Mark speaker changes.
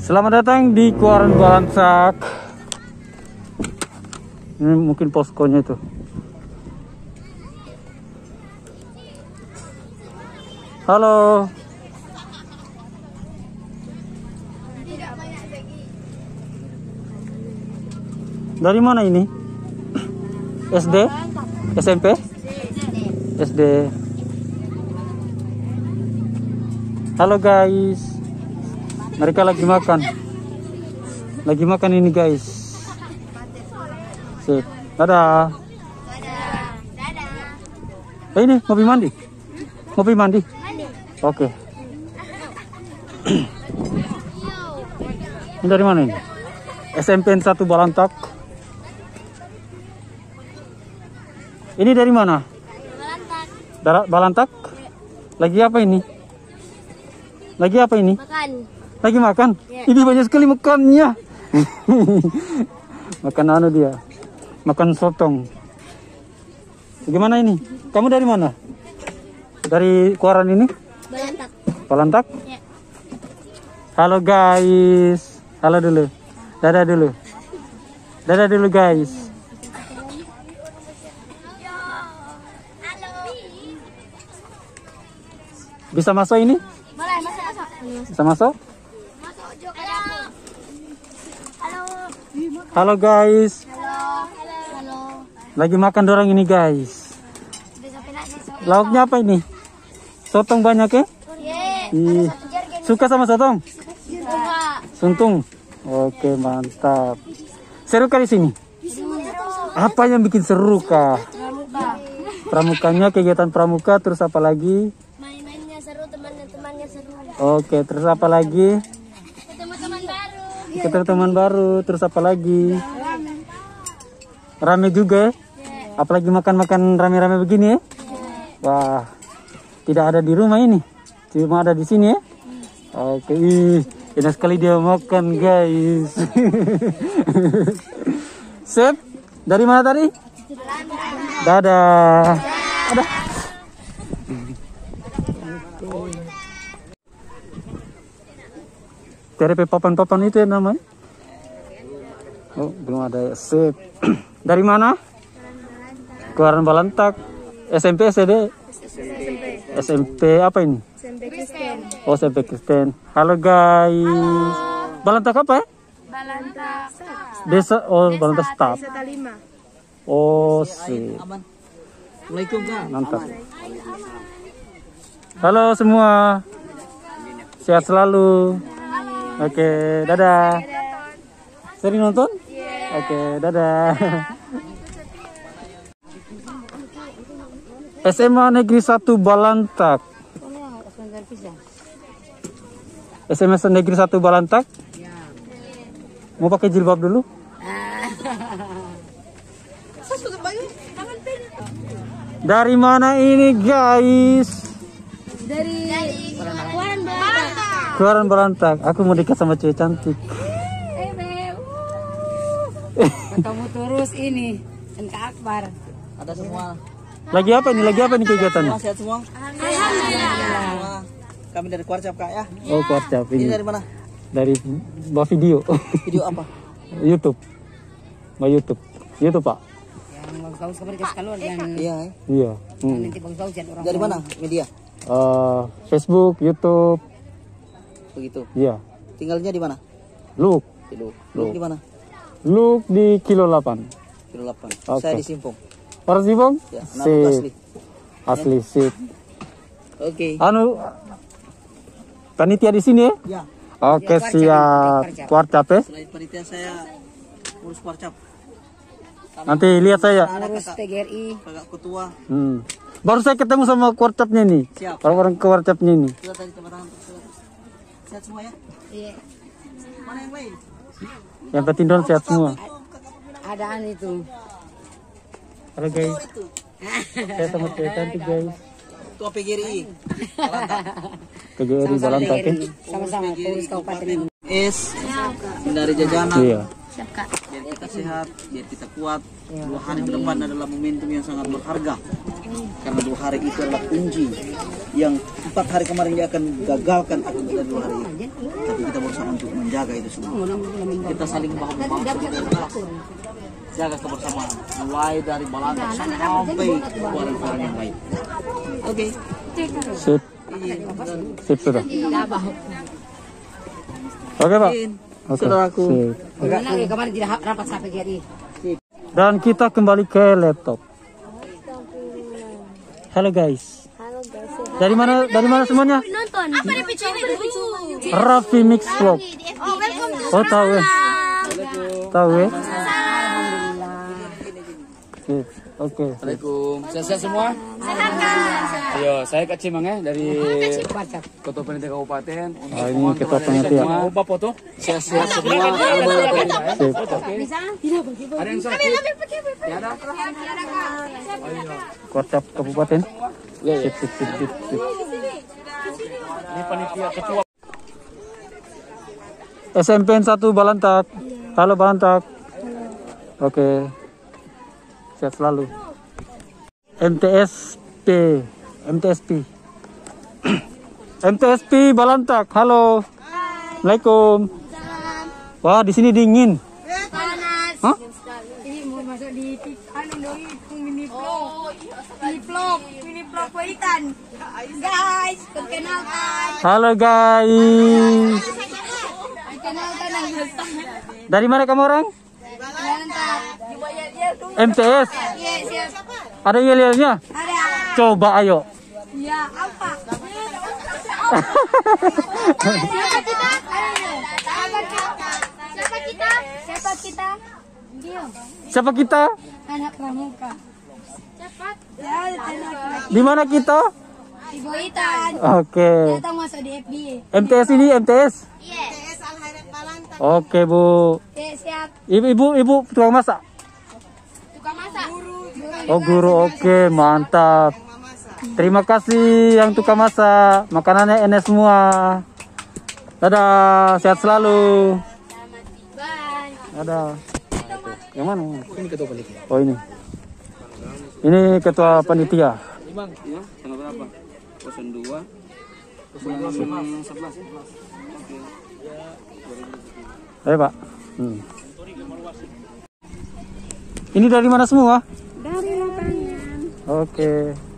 Speaker 1: Selamat datang di Kuaran Balansak. Ini mungkin poskonya itu. Halo. Dari mana ini? SD? SMP? SD. Halo guys. Mereka lagi makan. Lagi makan ini guys. Sip. Dadah. Ini mobil mandi. Mobil mandi. Oke. Ini dari mana ini? SMP 1 Balantak. Ini dari mana? Balantak. Balantak? Lagi apa ini? Lagi apa ini?
Speaker 2: Makan.
Speaker 1: Lagi makan?
Speaker 2: Ya.
Speaker 1: Ini banyak sekali makannya. Makan anu dia. Makan sotong. Gimana ini? Kamu dari mana? Dari Kuaran ini?
Speaker 2: Balantak.
Speaker 1: Balantak?
Speaker 2: Ya.
Speaker 1: Halo guys. Halo dulu. Dadah dulu. Dadah dulu guys. Bisa masuk ini?
Speaker 2: Boleh, masuk.
Speaker 1: Bisa masuk?
Speaker 2: Masuk, Jok. Halo.
Speaker 1: Halo guys.
Speaker 2: Halo.
Speaker 1: Lagi makan dorang ini guys. Lauknya apa ini? Sotong banyak ya? Ih, suka sama sotong? Suntung. Oke, mantap. Seru kali sini. Apa yang bikin seru kah? Pramukanya, kegiatan pramuka, terus apa lagi?
Speaker 2: Main-mainnya seru, teman-temannya seru.
Speaker 1: Oke, terus apa lagi?
Speaker 2: Ketemu teman baru.
Speaker 1: Ketemu teman baru, terus apa lagi? Rame juga ya? Apalagi makan-makan rame-rame begini ya? Wah, tidak ada di rumah ini, cuma ada di sini ya? Oke, ih, enak sekali dia makan guys. Sip, dari mana tadi? Dadah. Dadah. TRP papan-papan itu ya namanya? Oh, belum ada ya. Sip. Dari mana? Kuaran Balantak. SMP, SD? SMP apa ini?
Speaker 2: SMP Kristen.
Speaker 1: Oh, SMP Kristen. Halo guys. Balantak apa ya?
Speaker 2: Balantak.
Speaker 1: Desa, oh Balantak Staf.
Speaker 2: Desa Talima.
Speaker 1: Oh, sip.
Speaker 3: Assalamualaikum Kak.
Speaker 1: Mantap. Halo semua. Sehat selalu. Oke, dadah. Sering nonton? Oke, dadah. SMA Negeri 1 Balantak. SMA Negeri 1 Balantak. Mau pakai jilbab dulu? Dari mana ini guys?
Speaker 2: Dari Kuaran Balantak.
Speaker 1: Kuaran Balantak. Aku mau dekat sama cewek cantik.
Speaker 4: Kamu terus ini Kak Akbar.
Speaker 3: Ada semua.
Speaker 1: Lagi apa ini? Lagi apa nih kegiatannya?
Speaker 3: Sehat semua.
Speaker 2: Alhamdulillah.
Speaker 3: Semua. Kami dari Kuarcap Kak ya.
Speaker 1: Oh, Kuarcap
Speaker 3: Ini
Speaker 1: ini.
Speaker 3: dari mana?
Speaker 1: Dari Mbak video.
Speaker 3: Video apa?
Speaker 1: YouTube. Mbak YouTube. YouTube, Pak.
Speaker 4: Yang bagus-bagus kemarin kasih keluar yang
Speaker 3: Iya.
Speaker 1: Iya.
Speaker 4: nanti bagus-bagus jadi orang.
Speaker 3: Dari mana? Media.
Speaker 1: Facebook, YouTube.
Speaker 3: Begitu.
Speaker 1: Iya.
Speaker 3: Tinggalnya di mana?
Speaker 1: Look.
Speaker 3: Di Lu. Lu di mana?
Speaker 1: Look di Kilo 8.
Speaker 3: Kilo 8.
Speaker 1: Oke.
Speaker 3: Saya di Simpong.
Speaker 1: Orang Sibong?
Speaker 3: Ya, nama asli.
Speaker 1: Asli sip.
Speaker 3: Oke.
Speaker 1: Anu panitia di sini ya?
Speaker 3: Ya.
Speaker 1: Oke, siap. Kuarcap ya?
Speaker 3: Selain panitia saya urus Kuarcap.
Speaker 1: Nanti lihat saya.
Speaker 4: Urus TGRI.
Speaker 3: Kakak ketua.
Speaker 1: Baru saya ketemu sama Kuarcapnya nih.
Speaker 3: Siap.
Speaker 1: Orang-orang Kuarcapnya ini.
Speaker 3: Kita tadi tepuk tangan. Sehat semua ya?
Speaker 4: Iya.
Speaker 3: Mana yang lain?
Speaker 1: Yang penting dong sehat semua.
Speaker 4: Adaan itu.
Speaker 1: Halo guys. Saya sama cewek cantik guys.
Speaker 3: Ketua PGRI.
Speaker 1: KGRI Balantak ya?
Speaker 4: Sama-sama pengurus kabupaten ini.
Speaker 3: Hindari jajanan.
Speaker 1: Iya.
Speaker 2: Siap, Kak.
Speaker 3: Biar kita sehat, biar kita kuat. 2 hari ke depan adalah momentum yang sangat berharga. Karena 2 hari itu adalah kunci yang 4 hari kemarin dia akan gagalkan akan kita 2 hari ini. Tapi kita berusaha untuk menjaga itu semua. Kita saling bahu membahu, jaga kebersamaan, mulai dari Balantak sampai keluaran yang lain. Oke.
Speaker 1: Sip. Sip sudah. Oke Pak. Oke.
Speaker 3: Saudaraku.
Speaker 1: Sip.
Speaker 4: Karena kemarin tidak rapat sampai GRI.
Speaker 1: Dan kita kembali ke laptop. Halo guys. Dari mana semuanya?
Speaker 2: Nonton. Apa di PC ini?
Speaker 1: Raffi Mix Vlog.
Speaker 2: Oh, welcome.
Speaker 1: Oh tahu ya? Tahu ya? Sip. Oke.
Speaker 5: Assalamualaikum. Sehat semua? Ayo, saya Kak Cimang ya dari Ketua Panitia Kabupaten.
Speaker 1: Oh, ini Ketua Panitia.
Speaker 5: Mau foto? Sehat semua.
Speaker 1: Sip.
Speaker 5: Ada yang sakit? Ya ada.
Speaker 1: Kocap Kabupaten.
Speaker 5: Ya, ya.
Speaker 1: Sip.
Speaker 5: Ini panitia ketua.
Speaker 1: SMPN 1 Balantak. Halo Balantak. Oke. Sehat selalu. MTSP MTSP Balantak. Halo. Assalamualaikum. Wah, di sini dingin.
Speaker 2: Panas.
Speaker 1: Hah?
Speaker 2: Ini mau masuk di mini vlog Waitan. Guys, perkenalkan.
Speaker 1: Halo guys.
Speaker 2: Perkenalkan
Speaker 1: Dari mana kamu orang?
Speaker 2: Balantak.
Speaker 1: MTS.
Speaker 2: Yes, yes.
Speaker 1: Ada yel-yelnya?
Speaker 2: Ada.
Speaker 1: Coba ayo.
Speaker 2: Ya, apa? Siapa kita? Siapa kita? Dia.
Speaker 1: Siapa kita?
Speaker 2: Anak pramuka. Cepat. Ya, anak
Speaker 1: Di mana kita?
Speaker 2: di Boitan.
Speaker 1: Oke.
Speaker 2: Datang masuk di FBA.
Speaker 1: MTS ini MTS.
Speaker 2: Yes. Balantak.
Speaker 1: Oke Bu.
Speaker 2: Oke, siap.
Speaker 1: Ibu tukang masak.
Speaker 2: Tukang masak.
Speaker 1: Oh guru, oke mantap. Terima kasih yang tukang masak. Makanannya enak semua. Dadah, sehat selalu.
Speaker 2: Bye.
Speaker 1: Dadah. Yang mana?
Speaker 5: Ini ketua panitia.
Speaker 1: Oh ini. Ini ketua panitia.
Speaker 5: Bang, ya, tanggal berapa? 02 11 ya? Oke.
Speaker 1: Ayo Pak. Ini dari mana semua?
Speaker 2: Dari lapangan.
Speaker 1: Oke.